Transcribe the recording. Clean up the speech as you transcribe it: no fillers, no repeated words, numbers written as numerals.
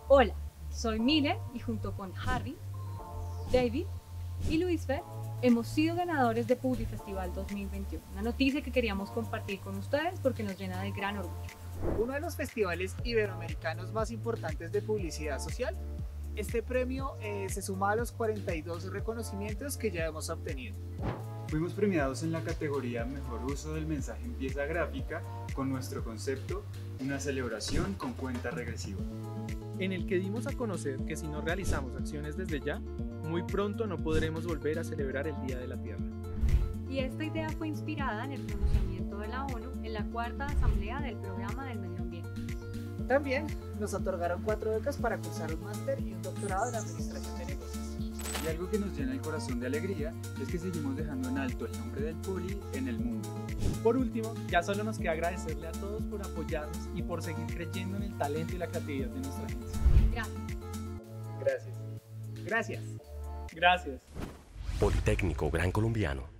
Hola, soy Mile y junto con Harry, David y Luisfer hemos sido ganadores de Publifestival 2021. Una noticia que queríamos compartir con ustedes porque nos llena de gran orgullo. Uno de los festivales iberoamericanos más importantes de publicidad social. Este premio se suma a los 42 reconocimientos que ya hemos obtenido. Fuimos premiados en la categoría Mejor Uso del Mensaje en Pieza Gráfica con nuestro concepto Una celebración con cuenta regresiva, en el que dimos a conocer que si no realizamos acciones desde ya, muy pronto no podremos volver a celebrar el Día de la Tierra. Y esta idea fue inspirada en el pronunciamiento de la ONU en la cuarta asamblea del Programa del Medio Ambiente. También nos otorgaron 4 becas para cursar un máster y un doctorado en Administración de Negocios. y algo que nos llena el corazón de alegría es que seguimos dejando en alto el nombre del Poli en el mundo. Por último, ya solo nos queda agradecerle a todos por apoyarnos y por seguir creyendo en el talento y la creatividad de nuestra agencia. Gracias. Gracias. Gracias. Politécnico Gran Colombiano.